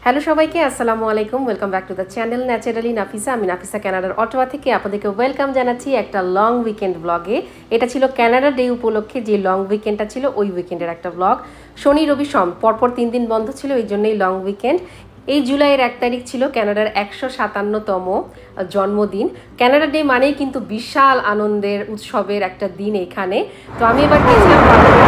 Hello সবাইকে, আসসালামু আলাইকুম। Welcome back to the channel naturally Nafisa. আমি নাফিসা কানাডার অটোয়া থেকে আপনাদেরকে ওয়েলকাম জানাচ্ছি একটা লং উইকেন্ড ব্লগে। এটা ছিল ক্যানাডা ডে উপলক্ষে যে লং উইকেন্ডটা ছিল, ওই উইকেন্ডের একটা ব্লগ। শনি রবি সোম পরপর 3 দিন বন্ধ ছিল, এই জন্যই লং উইকেন্ড। এই জুলাইয়ের 1 তারিখ ছিল ক্যানাডার 157তম জন্মদিন। ক্যানাডা ডে মানেই কিন্তু বিশাল আনন্দের উৎসবের একটা দিন এখানে। তো আমি এবার গেছিলাম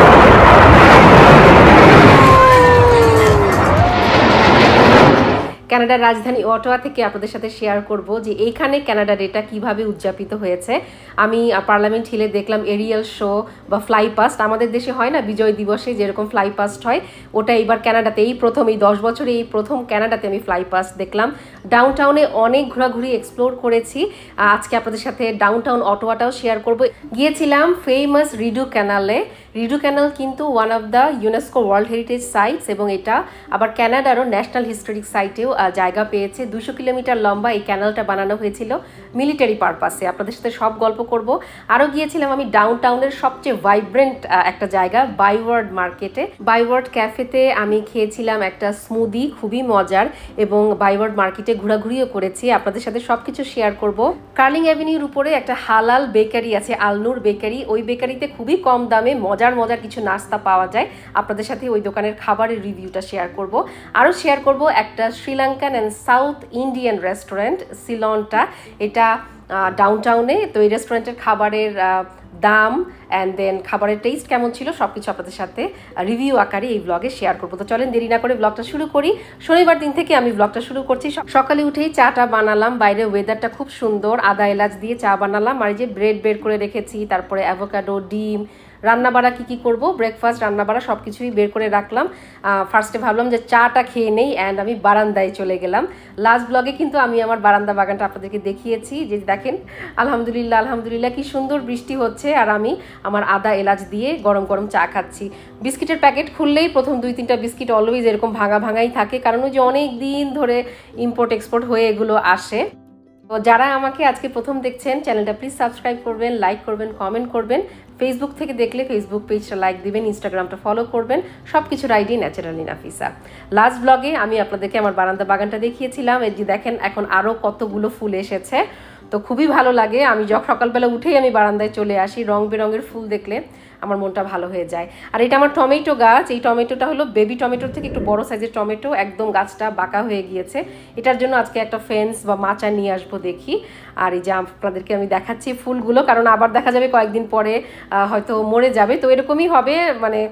ক্যানাডার রাজধানী অটোয়া থেকে আপনাদের সাথে শেয়ার করব যে এইখানে ক্যানাডা ডেটা কিভাবে উদযাপিত হয়েছে। আমি পার্লামেন্ট হিলে দেখলাম এরিয়াল শো বা ফ্লাই পাস্ট। আমাদের দেশে হয় না বিজয় দিবসে যেরকম ফ্লাই পাস্ট হয়, ওটা এইবার ক্যানাডাতে এই প্রথম, এই 10 বছরে এই প্রথম ক্যানাডাতে আমি ফ্লাই পাস্ট দেখলাম। ডাউনটাউনে অনেক ঘোরাঘুরি এক্সপ্লোর করেছি। আজকে আপনাদের সাথে ডাউনটাউন অটোয়াটাও শেয়ার করব। গিয়েছিলাম ফেমাস রিডু ক্যানালে। রিডু ক্যানাল কিন্তু one of the UNESCO world heritage sites এবং এটা আবার ক্যানাডারও ন্যাশনাল হিস্টোরিক সাইটেও জায়গা পেয়েছে। 200 কিলোমিটার লম্বা এই ক্যানালটা বানানো হয়েছিল মিলিটারি পারপাসে। আপনাদের সাথে সব গল্প করব। আরও গিয়েছিলাম আমি ডাউনটাউনের সবচেয়ে ভাইব্রেন্ট একটা জায়গা বাইওয়ার্ড মার্কেটে। বাইওয়ার্ড ক্যাফেতে আমি খেয়েছিলাম একটা স্মুদি, খুবই মজার, এবং বাইওয়ার্ড মার্কেটে ঘোরাঘুরিও করেছি। আপনাদের সাথে সব কিছু শেয়ার করব। কার্লিং অ্যাভিনিউর উপরে একটা হালাল বেকারি আছে, আলনুর বেকারি। ওই বেকারিতে খুবই কম দামে মজার মজার কিছু নাস্তা পাওয়া যায়। আপনাদের সাথে ওই দোকানের খাবারের রিভিউটা শেয়ার করব। আরও শেয়ার করব একটা Sri Lankan and south Indian restaurant সিলনটা, এটা ডাউনটাউনে। তো এই রেস্টুরেন্টের খাবারের দাম অ্যান্ড দেন খাবারের টেস্ট কেমন ছিল সব কিছু আপনাদের সাথে রিভিউ আকারে এই ব্লগে শেয়ার করবো। তো চলেন দেরি না করে ব্লগটা শুরু করি। শনিবার দিন থেকে আমি ব্লগটা শুরু করছি। সকালে উঠেই চাটা বানালাম, বাইরে ওয়েদারটা খুব সুন্দর, আদা এলাচ দিয়ে চা বানালাম। আর এই যে ব্রেড বের করে রেখেছি, তারপরে অ্যাভোকাডো, ডিম, রান্নাবাড়া কী করবো, ব্রেকফাস্ট রান্নাবাড়া সব কিছুই বের করে রাখলাম। ফার্স্টে ভাবলাম যে চাটা খেয়ে নেই, অ্যান্ড আমি বারান্দায় চলে গেলাম। লাস্ট ব্লগে কিন্তু আমি আমার বারান্দা বাগানটা আপনাদেরকে দেখিয়েছি, যে দেখেন আলহামদুলিল্লাহ আলহামদুলিল্লাহ কি সুন্দর বৃষ্টি হচ্ছে, আর আমি আমার আদা এলাচ দিয়ে গরম গরম চা খাচ্ছি। বিস্কিটের প্যাকেট খুললেই প্রথম 2-3টা বিস্কিট অলওয়েজ এরকম ভাঙা ভাঙাই থাকে, কারণ ওই যে অনেক দিন ধরে ইম্পোর্ট এক্সপোর্ট হয়ে এগুলো আসে। তো যারা আমাকে আজকে প্রথম দেখছেন, চ্যানেলটা প্লিজ সাবস্ক্রাইব করবেন, লাইক করবেন, কমেন্ট করবেন। ফেসবুক থেকে দেখলে ফেসবুক পেজটা লাইক দিবেন, ইনস্টাগ্রামটা ফলো করবেন। সব কিছুর আইডি ন্যাচারালি নাফিসা। লাস্ট ব্লগে আমি আপনাদেরকে আমার বারান্দা বাগানটা দেখিয়েছিলাম। এই যে দেখেন এখন আরও কতগুলো ফুল এসেছে, তো খুবই ভালো লাগে। আমি যখন সকালবেলা উঠেই আমি বারান্দায় চলে আসি, রং বেরঙের ফুল দেখলে আমার মনটা ভালো হয়ে যায়। আর এটা আমার টমেটো গাছ। এই টমেটোটা হলো বেবি টমেটোর থেকে একটু বড় সাইজের টমেটো, একদম গাছটা বাঁকা হয়ে গিয়েছে। এটার জন্য আজকে একটা ফেন্স বা মাচা নিয়ে আসবো দেখি। আর এই যে আপনাদেরকে আমি দেখাচ্ছি ফুলগুলো, কারণ আবার দেখা যাবে কয়েকদিন পরে হয়তো মরে যাবে, তো এরকমই হবে, মানে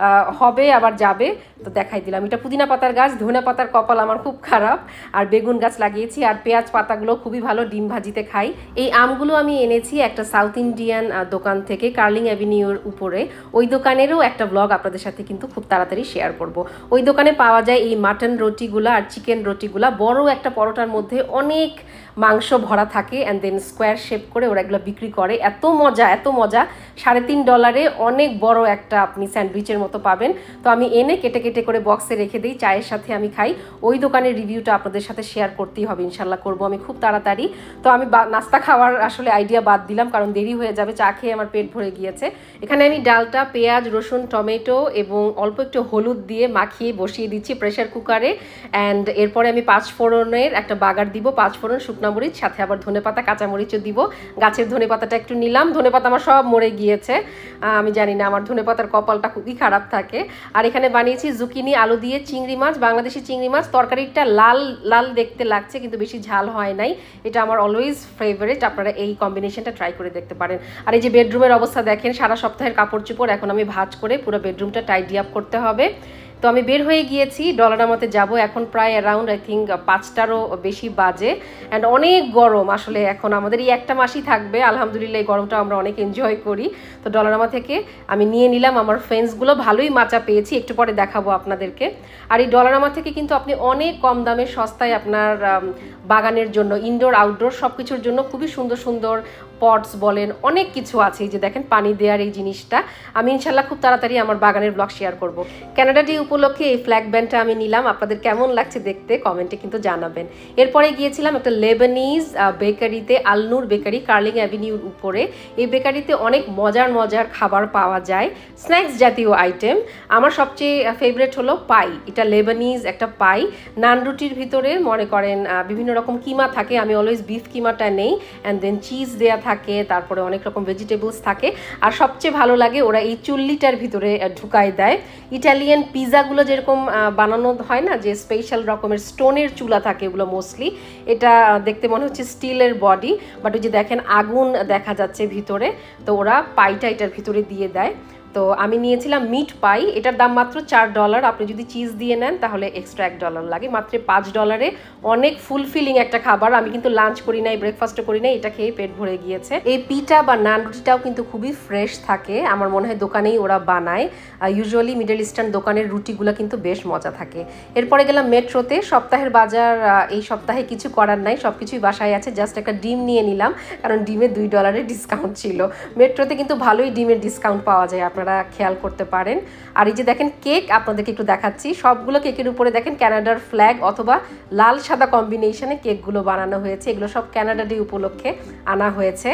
হবে আবার যাবে। তো দেখাই দিলাম। এটা পুদিনা পাতার গাছ। ধনে পাতার কপাল আমার খুব খারাপ। আর বেগুন গাছ লাগিয়েছি, আর পেঁয়াজ পাতাগুলো খুবই ভালো, ডিম ভাজিতে খাই। এই আমগুলো আমি এনেছি একটা সাউথ ইন্ডিয়ান দোকান থেকে, কার্লিং অ্যাভিনিউর উপরে। ওই দোকানেরও একটা ব্লগ আপনাদের সাথে কিন্তু খুব তাড়াতাড়ি শেয়ার করব। ওই দোকানে পাওয়া যায় এই মাটন রুটিগুলা আর চিকেন রুটিগুলা। বড় একটা পরোটার মধ্যে অনেক মাংস ভরা থাকে, অ্যান্ড দেন স্কোয়ার শেপ করে ওরা এগুলো বিক্রি করে। এত মজা, এত মজা। $3.5 অনেক বড় একটা আপনি স্যান্ডউইচের মতো পাবেন। তো আমি এনে কেটে কেটে করে বক্সে রেখে দিই, চায়ের সাথে আমি খাই। ওই দোকানের রিভিউটা আপনাদের সাথে শেয়ার করতেই হবে, ইনশাল্লাহ করবো আমি খুব তাড়াতাড়ি। তো আমি নাস্তা খাওয়ার আসলে আইডিয়া বাদ দিলাম, কারণ দেরি হয়ে যাবে। চা খেয়ে আমার পেট ভরে গিয়েছে। এখানে আমি ডালটা পেঁয়াজ, রসুন, টমেটো এবং অল্প একটু হলুদ দিয়ে মাখিয়ে বসিয়ে দিচ্ছি প্রেশার কুকারে। অ্যান্ড এরপরে আমি 5 ফোড়নের একটা বাগার দিব, 5 ফোড়ন, শুকনো মরিচ, সাথে আবার ধনেপাতা, কাঁচামরিচও দিব। গাছের ধনেপাতাটা একটু নিলাম। ধনেপাতা আমার সব মরে গিয়েছে, আমি জানি না, আমার ধনেপাতার কপালটা খুবই খারাপ থাকে। আর এখানে বানিয়েছি জুকিনি আলু দিয়ে চিংড়ি মাছ, বাংলাদেশি চিংড়ি মাছ। তরকারিটা লাল লাল দেখতে লাগছে, কিন্তু বেশি ঝাল হয় নাই। এটা আমার অলওয়েজ ফেভারিট। আপনারা এই কম্বিনেশনটা ট্রাই করে দেখতে পারেন। আর এই যে বেডরুমের অবস্থা দেখেন, সারা সপ্তাহের কাপড় চোপড় এখন আমি ভাঁজ করে পুরো বেডরুমটা টাইডি আপ করতে হবে। তো আমি বের হয়ে গিয়েছি, ডলারামাতে যাব। এখন প্রায় অ্যারাউন্ড আই থিঙ্ক 5টারও বেশি বাজে, অ্যান্ড অনেক গরম। আসলে এখন আমাদের এই একটা মাসই থাকবে, আলহামদুলিল্লাহ এই গরমটা আমরা অনেক এনজয় করি। তো ডলারামা থেকে আমি নিয়ে নিলাম আমার ফেন্সগুলো, ভালোই মাচা পেয়েছি, একটু পরে দেখাবো আপনাদেরকে। আর এই ডলারামা থেকে কিন্তু আপনি অনেক কম দামে সস্তায় আপনার বাগানের জন্য, ইনডোর আউটডোর সব কিছুর জন্য খুবই সুন্দর সুন্দর পটস বলেন, অনেক কিছু আছে। এই যে দেখেন পানি দেওয়ার এই জিনিসটা, আমি ইনশাল্লাহ খুব তাড়াতাড়ি আমার বাগানের ব্লগ শেয়ার করব। ক্যানাডা ডে উপলক্ষে এই ফ্ল্যাগ ব্যান্ডটা আমি নিলাম। আপনাদের কেমন লাগছে দেখতে কমেন্টে কিন্তু জানাবেন। এরপরে গিয়েছিলাম একটা লেবানিজ বেকারিতে, আলনুর বেকারি, কার্লিং অ্যাভিনিউর উপরে। এই বেকারিতে অনেক মজার মজার খাবার পাওয়া যায়, স্ন্যাক্স জাতীয় আইটেম। আমার সবচেয়ে ফেভারিট হলো পাই। এটা লেবানিজ একটা পাই, নান রুটির ভিতরে মনে করেন বিভিন্ন রকম কিমা থাকে, আমি অলওয়েজ বিফ কিমাটা নেই, অ্যান্ড দেন চিজ দেয়া থাকে, তারপরে অনেক রকম ভেজিটেবলস থাকে। আর সবচেয়ে ভালো লাগে ওরা এই চুল্লিটার ভিতরে ঢুকাই দেয়। ইটালিয়ান পিৎজাগুলো যেরকম বানানো হয় না, যে স্পেশাল রকমের স্টোনের চুলা থাকে, ওগুলো মোস্টলি। এটা দেখতে মনে হচ্ছে স্টিলের বডি, বাট ওই যে দেখেন আগুন দেখা যাচ্ছে ভিতরে, তো ওরা পাইটা এটার ভিতরে দিয়ে দেয়। তো আমি নিয়েছিলাম মিট পাই, এটার দাম মাত্র $4। আপনি যদি চিজ দিয়ে নেন তাহলে এক্সট্রা $1 লাগে। মাত্র $5 অনেক ফুলফিলিং একটা খাবার। আমি কিন্তু লাঞ্চ করি নাই, ব্রেকফাস্টও করি নাই, এটা খেয়ে পেট ভরে গিয়েছে। এই পিঠা বা নান রুটিটাও কিন্তু খুবই ফ্রেশ থাকে, আমার মনে হয় দোকানেই ওরা বানায়। ইউজুয়ালি মিডল ইস্টার্ন দোকানের রুটিগুলো কিন্তু বেশ মজা থাকে। এরপরে গেলাম মেট্রোতে। সপ্তাহের বাজার এই সপ্তাহে কিছু করার নাই, সব কিছুই বাসায় আছে, জাস্ট একটা ডিম নিয়ে নিলাম, কারণ ডিমে $2 ডিসকাউন্ট ছিল। মেট্রোতে কিন্তু ভালোই ডিমের ডিসকাউন্ট পাওয়া যায়, আপনারা খেয়াল করতে পারেন। আর এই যে দেখেন কেক, আপনাদেরকে একটু দেখাচ্ছি। সবগুলো কেকের উপরে দেখেন কানাডার ফ্ল্যাগ অথবা লাল সাদা কম্বিনেশনে কেকগুলো বানানো হয়েছে। এগুলো সব কানাডা ডে উপলক্ষে আনা হয়েছে।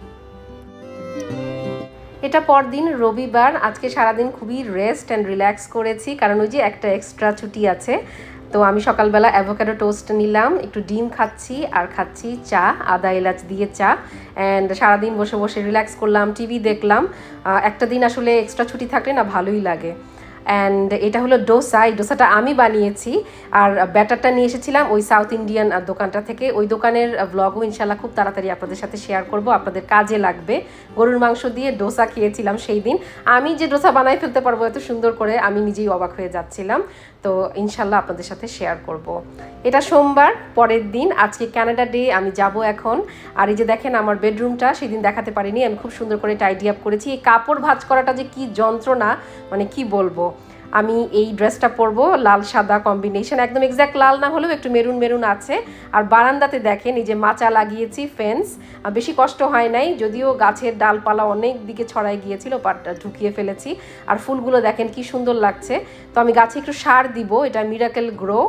এটা পরদিন রবিবার। আজকে সারাদিন খুবই রেস্ট অ্যান্ড রিল্যাক্স করেছি, কারণ ওই যে একটা এক্সট্রা ছুটি আছে। তো আমি সকালবেলা অ্যাভোকাডো টোস্ট নিলাম, একটু ডিম খাচ্ছি, আর খাচ্ছি চা, আদা এলাচ দিয়ে চা। অ্যান্ড সারাদিন বসে বসে রিল্যাক্স করলাম, টিভি দেখলাম। একটা দিন আসলে এক্সট্রা ছুটি থাকলে না ভালোই লাগে। অ্যান্ড এটা হলো ডোসা। এই ডোসাটা আমি বানিয়েছি, আর ব্যাটারটা নিয়ে এসেছিলাম ওই সাউথ ইন্ডিয়ান দোকানটা থেকে। ওই দোকানের ব্লগও ইনশাল্লাহ খুব তাড়াতাড়ি আপনাদের সাথে শেয়ার করব, আপনাদের কাজে লাগবে। গরুর মাংস দিয়ে ডোসা খেয়েছিলাম সেই দিন। আমি যে ডোসা বানাই ফেলতে পারবো এত সুন্দর করে, আমি নিজেই অবাক হয়ে যাচ্ছিলাম। তো ইনশাল্লাহ আপনাদের সাথে শেয়ার করব। এটা সোমবার, পরের দিন। আজকে কানাডা ডে, আমি যাব এখন। আর এই যে দেখেন আমার বেডরুমটা সেদিন দেখাতে পারিনি, আমি খুব সুন্দর করে টাইডি আপ করেছি। এই কাপড় ভাঁজ করাটা যে কি যন্ত্রণা, মানে কি বলবো। আমি এই ড্রেসটা পরবো, লাল সাদা কম্বিনেশন, একদম এক্স্যাক্ট লাল না হলেও একটু মেরুন মেরুন আছে। আর বারান্দাতে দেখেন এই যে মাচা লাগিয়েছি, ফেন্স। বেশি কষ্ট হয় নাই, যদিও গাছের ডালপালা অনেক দিকে ছড়াই গিয়েছিল, বাট ঢুকিয়ে ফেলেছি। আর ফুলগুলো দেখেন কি সুন্দর লাগছে। তো আমি গাছে একটু সার দিব, এটা মিরাকেল গ্রো,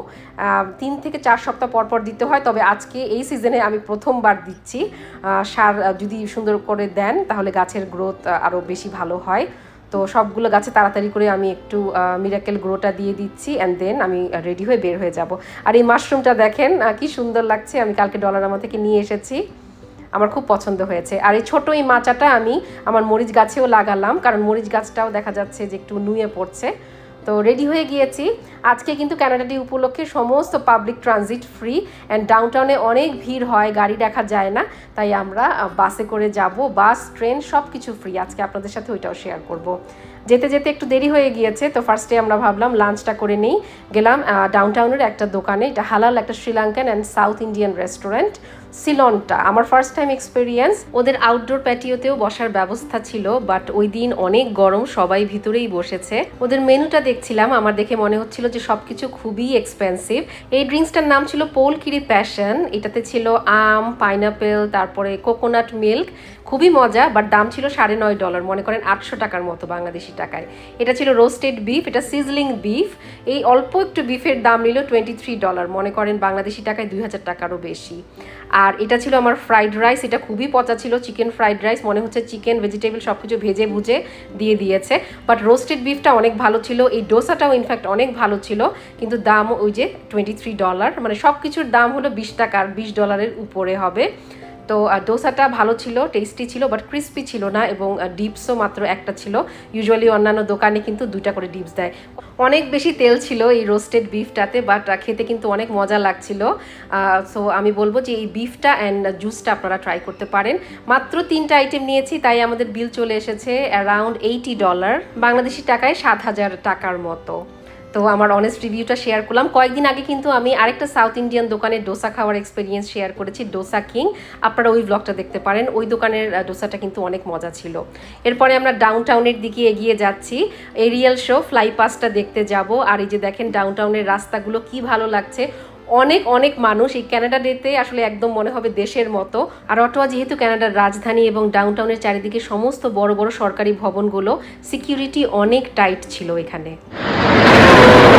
3 থেকে 4 সপ্তাহ পরপর দিতে হয়, তবে আজকে এই সিজনে আমি প্রথমবার দিচ্ছি সার। যদি সুন্দর করে দেন তাহলে গাছের গ্রোথ আরও বেশি ভালো হয়। তো সবগুলো গাছে তাড়াতাড়ি করে আমি একটু মিরাকেল গ্রোটা দিয়ে দিচ্ছি, অ্যান্ড দেন আমি রেডি হয়ে বের হয়ে যাব। আর এই মাশরুমটা দেখেন কি সুন্দর লাগছে, আমি কালকে ডলারামা থেকে নিয়ে এসেছি, আমার খুব পছন্দ হয়েছে। আর এই ছোটো এই মাচাটা আমি আমার মরিচ গাছেও লাগালাম, কারণ মরিচ গাছটাও দেখা যাচ্ছে যে একটু নুয়ে পড়ছে। তো রেডি হয়ে গিয়েছি। আজকে কিন্তু কানাডা ডে উপলক্ষে সমস্ত পাবলিক ট্রানজিট ফ্রি, অ্যান্ড ডাউনটাউনে অনেক ভিড় হয়, গাড়ি দেখা যায় না, তাই আমরা বাসে করে যাব। বাস, ট্রেন সব কিছু ফ্রি। আজকে আপনাদের সাথে ওইটাও শেয়ার করব। যেতে যেতে একটু দেরি হয়ে গিয়েছে, তো ফার্স্টে আমরা ভাবলাম লাঞ্চটা করে নিই। গেলাম ডাউনটাউনের একটা দোকানে, এটা হালাল একটা Sri Lankan and south Indian restaurant, সিলনটা। আমার ফার্স্ট টাইম এক্সপিরিয়েন্স। ওদের আউটডোর প্যাটিওতেও বসার ব্যবস্থা ছিল, বাট ওই দিন অনেক গরম, সবাই ভিতরেই বসেছে। ওদের মেনুটা দেখছিলাম, আমার দেখে মনে হচ্ছিল যে সবকিছু খুবই এক্সপেন্সিভ। এই ড্রিঙ্কসটার নাম ছিল পোলকিরি প্যাশন। এটাতে ছিল আম, পাইনাপেল, তারপরে কোকোনাট মিল্ক, খুবই মজা, বাট দাম ছিল $9.5, মনে করেন 800 টাকার মতো বাংলাদেশি টাকায়। এটা ছিল রোস্টেড বিফ, এটা সিজলিং বিফ। এই অল্প একটু বিফের দাম নিল $23, মনে করেন বাংলাদেশি টাকায় 2000 টাকারও বেশি। আর এটা ছিল আমার ফ্রাইড রাইস, এটা খুবই পচা ছিল, চিকেন ফ্রাইড রাইস, মনে হচ্ছে চিকেন ভেজিটেবল সব কিছু ভেজে ভুজে দিয়ে দিয়েছে, বাট রোস্টেড বিফটা অনেক ভালো ছিল। এই ডোসাটাও ইনফ্যাক্ট অনেক ভালো ছিল, কিন্তু দাম ওই যে $23, মানে সব কিছুর দাম হলো 20 টাকা, আর $20 উপরে হবে। তো ডোসাটা ভালো ছিল, টেস্টি ছিল, বাট ক্রিস্পি ছিল না, এবং ডিপসও মাত্র একটা ছিল। ইউজুয়ালি অন্যান্য দোকানে কিন্তু 2টা করে ডিপস দেয়। অনেক বেশি তেল ছিল এই রোস্টেড বিফটাতে, বাট খেতে কিন্তু অনেক মজা লাগছিল। সো আমি বলবো যে এই বিফটা অ্যান্ড জুসটা আপনারা ট্রাই করতে পারেন। মাত্র 3টা আইটেম নিয়েছি, তাই আমাদের বিল চলে এসেছে অ্যারাউন্ড $80, বাংলাদেশি টাকায় 7000 টাকার মতো। তো আমার অনেস্ট রিভিউটা শেয়ার করলাম। কয়েকদিন আগে কিন্তু আমি আরেকটা সাউথ ইন্ডিয়ান দোকানে ডোসা খাওয়ার এক্সপিরিয়েন্স শেয়ার করেছি, ডোসা কিং, আপনারা ওই ব্লগটা দেখতে পারেন। ওই দোকানের ডোসাটা কিন্তু অনেক মজা ছিল। এরপরে আমরা ডাউনটাউনের দিকে এগিয়ে যাচ্ছি, এরিয়াল শো ফ্লাই পাসটা দেখতে যাব। আর এই যে দেখেন ডাউনটাউনের রাস্তাগুলো কি ভালো লাগছে, অনেক অনেক মানুষ। এই কানাডা ডেতে আসলে একদম মনে হবে দেশের মতো। আর অটোয়া যেহেতু কানাডার রাজধানী, এবং ডাউনটাউনের চারিদিকে সমস্ত বড় বড় সরকারি ভবনগুলো, সিকিউরিটি অনেক টাইট ছিল এখানে।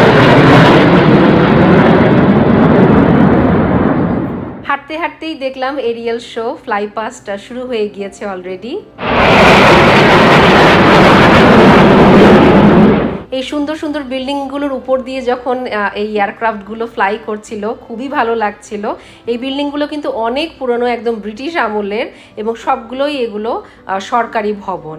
হাঁটতেই দেখলাম এরিয়াল শো ফ্লাই পাস্ট শুরু হয়ে গিয়েছে অলরেডি। এই সুন্দর সুন্দর বিল্ডিংগুলোর উপর দিয়ে যখন এই এয়ারক্রাফটগুলো ফ্লাই করছিল খুবই ভালো লাগছিল। এই বিল্ডিংগুলো কিন্তু অনেক পুরনো, একদম ব্রিটিশ আমলের, এবং সবগুলোই এগুলো সরকারি ভবন।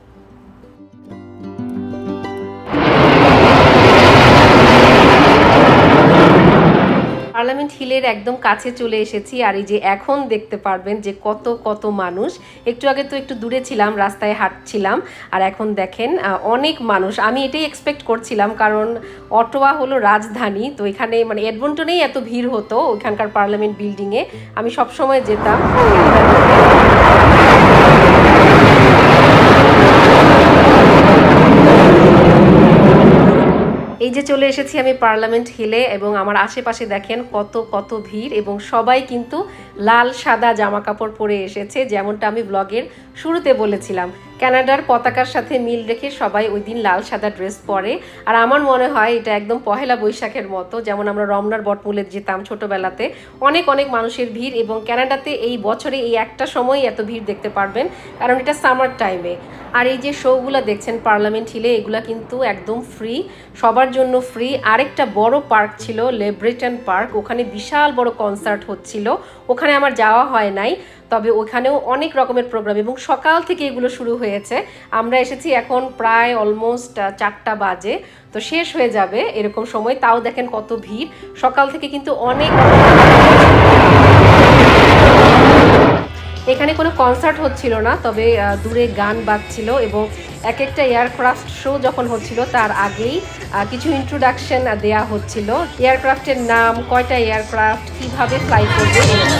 পার্লামেন্ট হিলের একদম কাছে চলে এসেছি, আর এই যে এখন দেখতে পারবেন যে কত কত মানুষ। একটু আগে তো একটু দূরে ছিলাম, রাস্তায় হাঁটছিলাম, আর এখন দেখেন অনেক মানুষ। আমি এটাই এক্সপেক্ট করছিলাম, কারণ অটোয়া হলো রাজধানী, তো এখানে মানে এডমন্টনেই এত ভিড় হতো ওইখানকার পার্লামেন্ট বিল্ডিংয়ে। আমি সবসময় যেতাম। এই যে চলে এসেছি আমি পার্লামেন্ট হিলে, এবং আমার আশেপাশে দেখেন কত কত ভিড়, এবং সবাই কিন্তু লাল সাদা জামা কাপড় পরে এসেছে, যেমনটা আমি ব্লগের শুরুতে বলেছিলাম। কানাডার পতাকার সাথে মিল রেখে সবাই ওই দিন লাল সাদা ড্রেস পরে, আর আমার মনে হয় এটা একদম পহেলা বৈশাখের মতো, যেমন আমরা রমনার বটমূলে যেতাম ছোটবেলাতে। অনেক অনেক মানুষের ভিড়, এবং কানাডাতে এই বছরে এই একটা সময় এত ভিড় দেখতে পারবেন, কারণ এটা সামার টাইমে। আর এই যে শোগুলো দেখছেন পার্লামেন্ট হিলে, এগুলা কিন্তু একদম ফ্রি, সবার জন্য ফ্রি। আরেকটা বড় পার্ক ছিল লেব্রেটন পার্ক, ওখানে বিশাল বড় কনসার্ট হচ্ছিল, ওখানে আমার যাওয়া হয় নাই, তবে ওখানেও অনেক রকমের প্রোগ্রাম, এবং সকাল থেকে এগুলো শুরু হয়েছে। আমরা এসেছি এখন প্রায় অলমোস্ট 4টা বাজে, তো শেষ হয়ে যাবে এরকম সময়। তাও দেখেন কত ভিড়, সকাল থেকে কিন্তু অনেক। এখানে কোনো কনসার্ট হচ্ছিল না, তবে দূরে গান বাজছিল, এবং এক একটা এয়ারক্রাফট শো যখন হচ্ছিল তার আগেই কিছু ইন্ট্রোডাকশন দেয়া হচ্ছিল, এয়ারক্রাফটের নাম, কয়টা এয়ারক্রাফট, কিভাবে ফ্লাই করবে।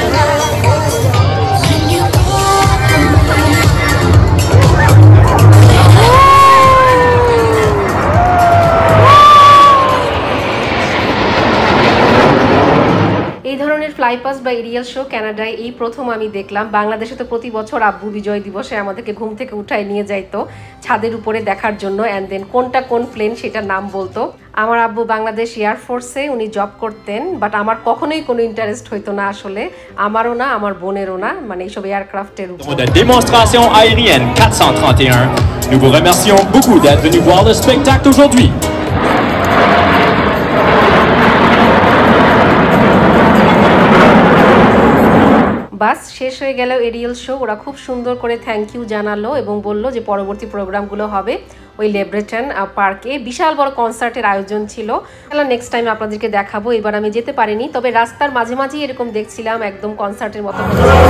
এই ধরনের ফ্লাইপাস বা এরিয়াল শো কানাডায় এই প্রথম আমি দেখলাম। বাংলাদেশে তো প্রতি বছর আব্বু বিজয় দিবসে আমাদেরকে ঘুম থেকে উঠায় নিয়ে যাইতো ছাদের উপরে দেখার জন্য, অ্যান্ড দেন কোনটা কোন প্লেন সেটার নাম বলতো। আমার আব্বু বাংলাদেশ এয়ারফোর্সে উনি জব করতেন, বাট আমার কখনোই কোনো ইন্টারেস্ট হইতো না আসলে, আমারও না আমার বোনেরও না, মানে এইসব এয়ারক্রাফটের উপর। Démonstration aérienne 431. Nous vous remercions beaucoup d'être venus voir le spectacle aujourd'hui. বাস শেষ হয়ে গেল এরিয়াল শো, ওরা খুব সুন্দর করে থ্যাংক ইউ জানালো এবং বলল যে পরবর্তী প্রোগ্রামগুলো হবে ওই লেব্রেটন পার্কে। বিশাল বড় কনসার্টের আয়োজন ছিল, তাহলে নেক্সট টাইম আপনাদেরকে দেখাবো। এবার আমি যেতে পারিনি, তবে রাস্তার মাঝে মাঝেই এরকম দেখছিলাম একদম কনসার্টের মতো।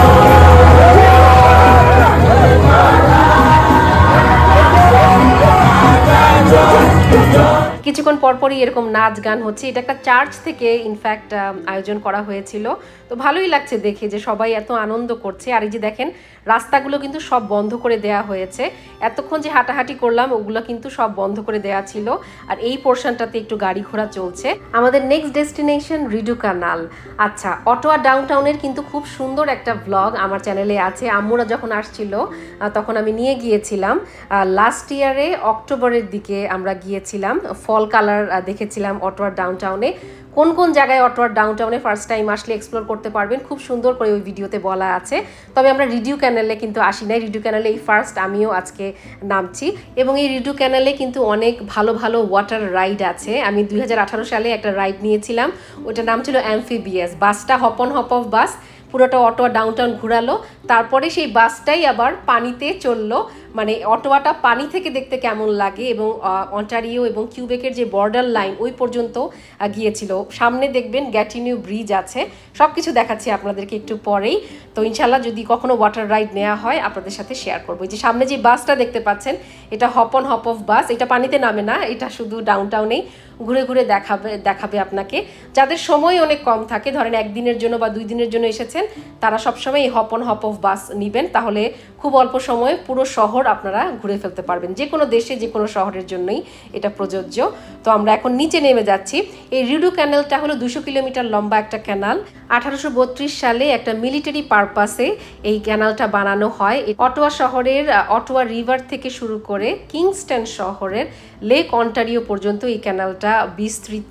কিছুক্ষণ পরপরই এরকম নাচ গান হচ্ছে। এটা একটা চার্চ থেকে ইনফ্যাক্ট আয়োজন করা হয়েছিল, তো ভালোই লাগছে দেখে যে সবাই এত আনন্দ করছে। আর এই যে দেখেন রাস্তাগুলো কিন্তু সব বন্ধ করে দেয়া হয়েছে, এতক্ষণ যে হাঁটাহাঁটি করলাম ওগুলো কিন্তু সব বন্ধ করে দেয়া ছিল, আর এই পোর্শনটাতে একটু গাড়ি ঘোড়া চলছে। আমাদের নেক্সট ডেস্টিনেশন রিডু কানাল। আচ্ছা, অটোয়া ডাউনটাউনের কিন্তু খুব সুন্দর একটা ব্লগ আমার চ্যানেলে আছে। আম্মুরা যখন আসছিল তখন আমি নিয়ে গিয়েছিলাম, লাস্ট ইয়ারে অক্টোবরের দিকে আমরা গিয়েছিলাম, ফল কালার দেখেছিলাম অটোয়ার ডাউনটাউনে। কোন কোন জায়গায় অটোয়ার ডাউনটাউনে ফার্স্ট টাইম আসলে এক্সপ্লোর করতে পারবেন খুব সুন্দর করে ওই ভিডিওতে বলা আছে। তবে আমরা রিডিউ ক্যানেলে কিন্তু আসি নাই, রিডিউ ক্যানেলে এই ফার্স্ট আমিও আজকে নামছি। এবং এই রিডিউ ক্যানেলে কিন্তু অনেক ভালো ভালো ওয়াটার রাইড আছে। আমি 2018 সালে একটা রাইড নিয়েছিলাম, ওটার নাম ছিল অ্যাম্ফিবিয়াস। বাসটা hop on hop off bus, পুরোটা অটোয়া ডাউনটাউন ঘুরালো, তারপরে সেই বাসটাই আবার পানিতে চললো। মানে অটোয়াটা পানি থেকে দেখতে কেমন লাগে, এবং অন্টারিও এবং কিউবেকের যে বর্ডার লাইন ওই পর্যন্ত গিয়েছিল। সামনে দেখবেন গ্যাটিনিউ ব্রিজ আছে, সব কিছু দেখাচ্ছি আপনাদেরকে একটু পরেই। তো ইনশাল্লাহ যদি কখনো ওয়াটার রাইড নেওয়া হয় আপনাদের সাথে শেয়ার করবো। যে সামনে যে বাসটা দেখতে পাচ্ছেন এটা hop on hop off bus, এটা পানিতে নামে না, এটা শুধু ডাউনটাউনেই ঘুরে ঘুরে দেখাবে আপনাকে। যাদের সময় অনেক কম থাকে, ধরেন একদিনের জন্য বা 2 দিনের জন্য এসেছেন, তারা সবসময় এই hop on hop off bus নেবেন, তাহলে খুব অল্প সময়ে পুরো শহর আপনারা ঘুরে ফেলতে পারবেন। যে কোনো দেশে যে কোনো শহরের জন্যই এটা প্রযোজ্য। তো আমরা এখন নিচে নেমে যাচ্ছি। এই রিডু ক্যানেলটা হলো 200 কিলোমিটার লম্বা একটা ক্যানাল। 1832 সালে একটা মিলিটারি পারপাসে এই ক্যানালটা বানানো হয়। অটোয়া শহরের অটোয়া রিভার থেকে শুরু করে কিংস্টন শহরের লেক অন্টারিও পর্যন্ত এই ক্যানালটা বিস্তৃত।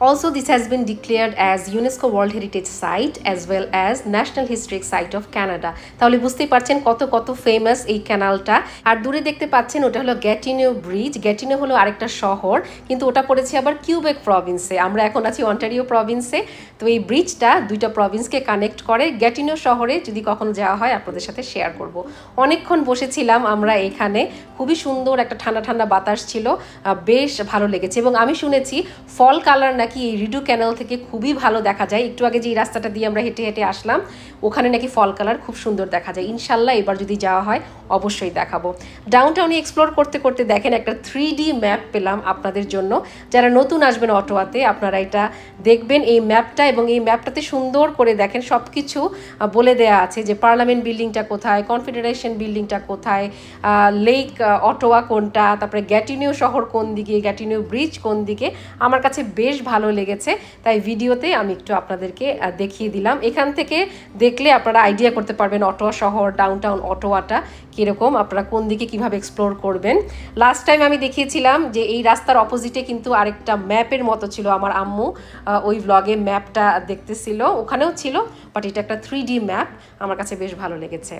Also, this has been declared as UNESCO World Heritage Site as well as National Historic Site of Canada. তাহলে বুঝতেই পারছেন কত কত ফেমাস এই ক্যানালটা। আর দূরে দেখতে পাচ্ছেন ওটা হলো গ্যাটিনিও ব্রিজ। গ্যাটিনিও হলো আরেকটা শহর, কিন্তু ওটা পড়েছে আবার কিউবেক প্রভিন্সে। আমরা এখন আছি অন্টারিও প্রভিন্সে। তো এই ব্রিজটা দুইটা প্রভিন্সকে কানেক্ট করে। গ্যাটিনিও শহরে যদি কখনো যাওয়া হয় আপনাদের সাথে শেয়ার করব। অনেকক্ষণ বসেছিলাম আমরা এখানে, খুবই সুন্দর একটা ঠান্ডা ঠান্ডা বাতাস ছিল, বেশ ভালো লেগেছে। এবং আমি শুনেছি ফল কালার নাকি এই রিডু ক্যানাল থেকে খুবই ভালো দেখা যায়। একটু আগে যে এই রাস্তাটা দিয়ে আমরা হেঁটে হেঁটে আসলাম ওখানে নাকি ফল কালার খুব সুন্দর দেখা যায়। ইনশাল্লাহ এবার যদি যাওয়া হয় অবশ্যই দেখাবো। ডাউনটাউনে এক্সপ্লোর করতে করতে দেখেন একটা 3D ম্যাপ পেলাম আপনাদের জন্য। যারা নতুন আসবেন অটোয়াতে আপনারা এটা দেখবেন এই ম্যাপটা, এবং এই ম্যাপটাতে সুন্দর করে দেখেন সব কিছু বলে দেয়া আছে যে পার্লামেন্ট বিল্ডিংটা কোথায়, কনফেডারেশন বিল্ডিংটা কোথায়, লেক অটোয়া কোনটা, তারপরে গ্যাটিনিও শহর কোন দিকে, গ্যাটিনিও ব্রিজ কোন দিকে। আমার কাছে বেশ ভালো লেগেছে, তাই ভিডিওতে আমি একটু আপনাদেরকে দেখিয়ে দিলাম। এখান থেকে দেখলে আপনারা আইডিয়া করতে পারবেন অটোয়া শহর, ডাউনটাউন অটোয়াটা কীরকম, আপনারা কোন দিকে কিভাবে এক্সপ্লোর করবেন। লাস্ট টাইম আমি দেখিয়েছিলাম যে এই রাস্তার অপোজিটে কিন্তু আরেকটা ম্যাপের মতো ছিল। আমার আম্মু ওই ভ্লগে ম্যাপটা দেখতেছিল, ওখানেও ছিল, বাট এটা একটা 3D ম্যাপ। আমার কাছে বেশ ভালো লেগেছে।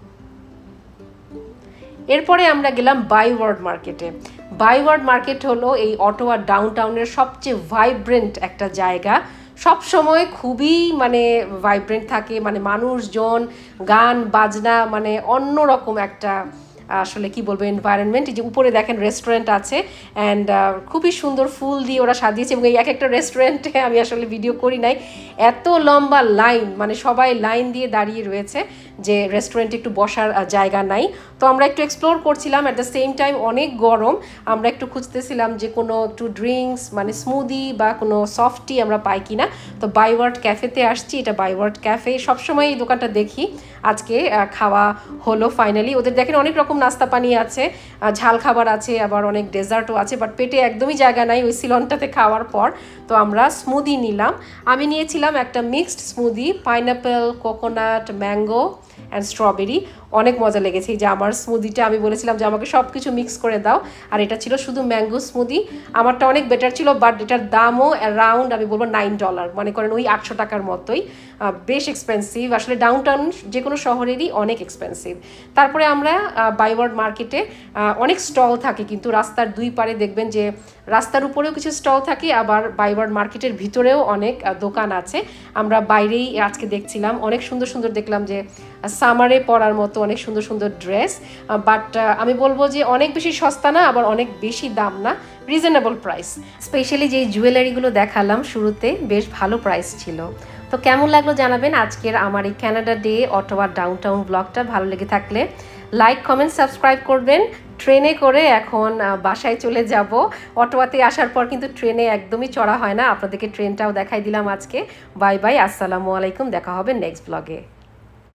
এরপরে আমরা গেলাম বাইওয়ার্ড মার্কেটে। বাইওয়ার্ড মার্কেট হলো এই অটোয়া ডাউনটাউনের সবচেয়ে ভাইব্রেন্ট একটা জায়গা। সব সময় খুবই মানে ভাইব্রেন্ট থাকে, মানে মানুষজন, গান বাজনা, মানে অন্যরকম একটা আসলে কি বলবো এনভায়রনমেন্ট। এই যে উপরে দেখেন রেস্টুরেন্ট আছে, অ্যান্ড খুবই সুন্দর ফুল দিয়ে ওরা সাজিয়েছে। এবং এই এক একটা রেস্টুরেন্টে আমি আসলে ভিডিও করি নাই, এত লম্বা লাইন, মানে সবাই লাইন দিয়ে দাঁড়িয়ে রয়েছে যে রেস্টুরেন্টে একটু বসার জায়গা নাই। তো আমরা একটু এক্সপ্লোর করছিলাম, অ্যাট দ্য সেম টাইম অনেক গরম। আমরা একটু খুঁজতেছিলাম যে কোনো একটু ড্রিঙ্কস মানে স্মুদি বা কোনো সফট টি আমরা পাই কিনা। তো বাইওয়ার্ড ক্যাফেতে আসছি, এটা বাইওয়ার্ড ক্যাফে। সবসময় এই দোকানটা দেখি, আজকে খাওয়া হলো ফাইনালি। ওদের দেখেন অনেক রকম নাস্তা পানি আছে, ঝাল খাবার আছে, আবার অনেক ডেজার্টও আছে, বাট পেটে একদমই জায়গা নাই ওই সিলনটাতে খাওয়ার পর। তো আমরা স্মুদি নিলাম। আমি নিয়েছিলাম একটা mixed smoothie, pineapple, coconut, mango and strawberry. অনেক মজা লেগেছে। এই যে আমার স্মুদিটা আমি বলেছিলাম যে আমাকে সব কিছু মিক্স করে দাও, আর এটা ছিল শুধু ম্যাঙ্গো স্মুদি। আমারটা অনেক বেটার ছিল, বাট এটার দামও অ্যারাউন্ড আমি বলবো $9, মনে করেন ওই 800 টাকার মতোই। বেশ এক্সপেন্সিভ, আসলে ডাউনটাউন যে কোনো শহরেরই অনেক এক্সপেন্সিভ। তারপরে আমরা বাইওয়ার্ড মার্কেটে অনেক স্টল থাকে, কিন্তু রাস্তার দুই পারে দেখবেন যে রাস্তার উপরেও কিছু স্টল থাকে, আবার বাইওয়ার্ড মার্কেটের ভিতরেও অনেক দোকান আছে। আমরা বাইরেই আজকে দেখছিলাম, অনেক সুন্দর সুন্দর দেখলাম যে সামারে পরার মতো অনেক সুন্দর সুন্দর ড্রেস। বাট আমি বলবো যে অনেক বেশি সস্তা না, আবার অনেক বেশি দাম না, রিজনেবল প্রাইস। স্পেশালি যে জুয়েলারিগুলো দেখালাম শুরুতে বেশ ভালো প্রাইস ছিল। তো কেমন লাগলো জানাবেন আজকের আমার এই ক্যানাডা ডে অটোয়া ডাউনটাউন ব্লগটা। ভালো লেগে থাকলে লাইক, কমেন্ট, সাবস্ক্রাইব করবেন। ট্রেনে করে এখন বাসায় চলে যাব। অটোয়াতে আসার পর কিন্তু ট্রেনে একদমই চড়া হয় না। আপনাদেরকে ট্রেনটাও দেখাই দিলাম আজকে। বাই বাই, আসসালামু আলাইকুম, দেখা হবে নেক্সট ব্লগে।